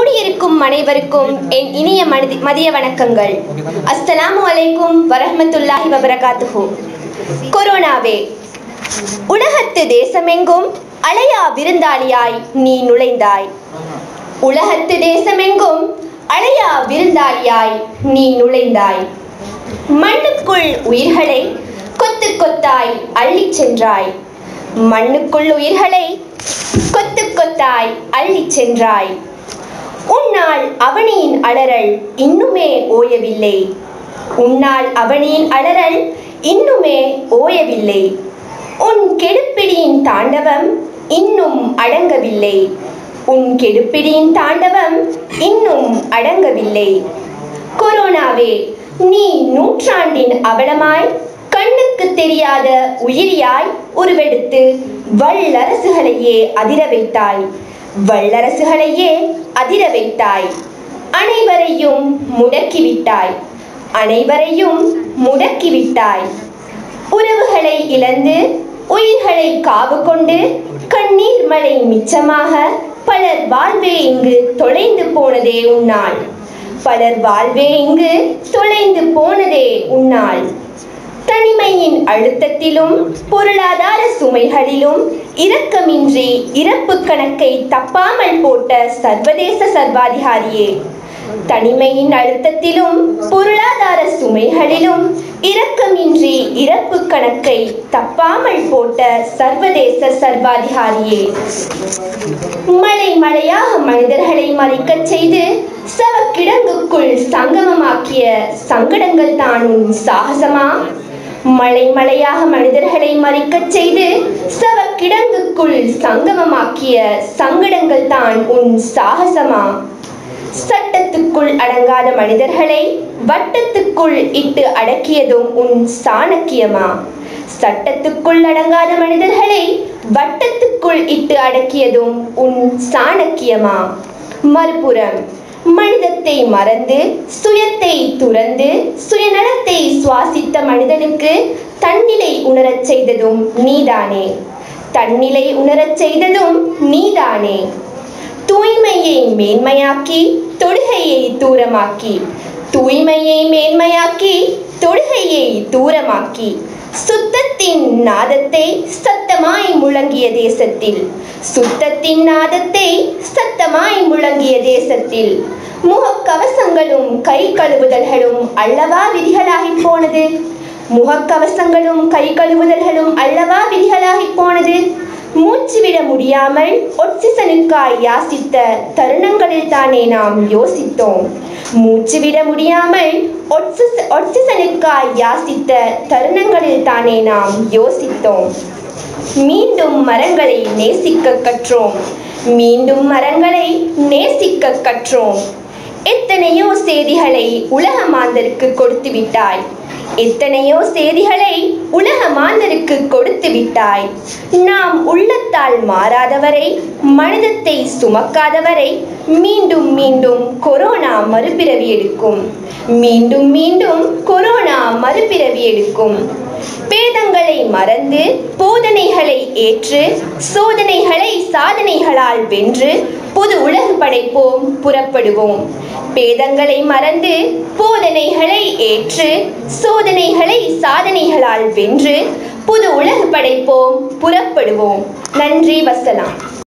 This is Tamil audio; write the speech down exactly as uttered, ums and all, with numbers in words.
கூடியிருக்கும் அனைவருக்கும் என் இனிய மதிய வணக்கங்கள். அஸ்ஸலாமு அலைக்கும் வரஹ்மத்துல்லாஹி வபரகாத்துஹு. கொரோனாவே, உலகத்து தேசமெங்கும் அலையா விருந்தாளியாய் நீ நுழைந்தாய். உலகத்து தேசமெங்கும் அலையா விருந்தாளியாய் நீ நுழைந்தாய். மண்ணுக்குள் உயிர்களை கொத்து கொத்தாய் அள்ளி சென்றாய். மண்ணுக்குள் உயிர்களை கொத்து கொத்தாய் அள்ளி சென்றாய். உன்னால் அவனியின் அலறல் இன்னுமே ஓயவில்லை. உன்னால் அவனியின் அலறல் இன்னுமே ஓயவில்லை. உன் கெடுப்பிடியின் தாண்டவம் இன்னும் அடங்கவில்லை. உன் கெடுப்பிடியின் தாண்டவம் இன்னும் அடங்கவில்லை. கொரோனாவே, நீ நூற்றாண்டின் அவலமாய் கண்ணுக்கு தெரியாத உயிரியாய் உருவெடுத்து வல்லரசுகளையே அதிர வைத்தாய். வல்லரசுகளையே அதிர வைத்தாய். அனைவரையும் முடக்கிவிட்டாய். அனைவரையும் முடக்கிவிட்டாய். உறவுகளை இழந்து உயிர்களை காவு கொண்டு கண்ணீர் மழை மிச்சமாக பலர் வாழ்வே இங்கு தொலைந்து போனதே உன்னால். பலர் வாழ்வே இங்கு தொலைந்து போனதே உன்னால். தனிமையின் அழுத்தத்திலும் பொருளாதார சுமைகளிலும் இரக்கமின்றி இறப்பு கணக்கை தப்பாமல் போட்ட சர்வதேச சர்வாதிகாரியே, தனிமையின் அழுத்தத்திலும் பொருளாதார சுமைகளிலும் இரக்கமின்றி இறப்பு கணக்கை தப்பாமல் போட்ட சர்வதேச சர்வாதிகாரியே, மலை மலையாக மனிதர்களை மறிக்கச் செய்து சவக்கிடங்குக்குள் சங்கமமாக்கிய சங்கடங்கள் தான் உன் சாகசமா? மலை மலையாக மனிதர்களை மறிக்கச் செய்து சவக்கிடங்குக்குள் சங்கமமாக்கிய சங்கடங்கள் தான் உன் சாகசமா? சட்டத்துக்குள் அடங்காத மனிதர்களை வட்டத்துக்குள் இட்டு அடக்கியதும் உன் சாணக்கியமா? சட்டத்துக்குள் அடங்காத மனிதர்களை வட்டத்துக்குள் இட்டு அடக்கியதும் உன் சாணக்கியமா? மறுபுறம் மனிதத்தை மறந்து சுயத்தை துறந்து சுயநலத்தை சுவாசித்த மனிதனுக்கு தன்னிலை உணரச் செய்ததும் நீதானே. தன்னிலை உணரச் செய்ததும் நீதானே. தூய்மையை மேன்மையாக்கி தொழுகையை தூரமாக்கி தூய்மையை மேன்மையாக்கி தொழுகையை தூரமாக்கி சுத்தத்தின் நாதத்தை சத்தமாய் முழங்கிய தேசத்தில் சுத்தத்தின் நாதத்தை சத்தமாய் முழங்கிய தேசத்தில் முகக்கவசங்களும் கை கழுவுதல்களும் அல்லவா விதிகளாகி போனது. முகக்கவசங்களும் கை கழுவுதல்களும் அல்லவா விதிகளாகி போனது. மூச்சுவிட முடியாமல் ஒட்சிசனுக்காய் யாசித்த தருணங்களில் தானே நாம் யோசித்தோம். மூச்சுவிட முடியாமல் ஒட்சிசனுக்காய் யாசித்த தருணங்களில் தானே நாம் யோசித்தோம். மீண்டும் மரங்களை நேசிக்க கற்றோம். மீண்டும் மரங்களை நேசிக்க கற்றோம். எத்தனையோ செய்திகளை உலக மாந்தருக்கு கொடுத்து விட்டாய். எத்தனையோ செய்திகளை உலக மாந்தருக்கு கொடுத்து விட்டாய். நாம் உள்ளத்தால் மாறாதவரை, மனிதத்தை சுமக்காதவரை மீண்டும் மீண்டும் கொரோனா மறுபிறவி எடுக்கும். மீண்டும் மீண்டும் கொரோனா மறுபிறவி எடுக்கும். பேதங்களை மறந்து போதனைகளை ஏற்று சோதனைகளை சாதனைகளால் வென்று புது உலகு படைப்போம், புறப்படுவோம். பேதங்களை மறந்து போதனைகளை ஏற்று சோதனைகளை சாதனைகளால் வென்று புது உலகு படைப்போம், புறப்படுவோம். நன்றி, வசலாம்.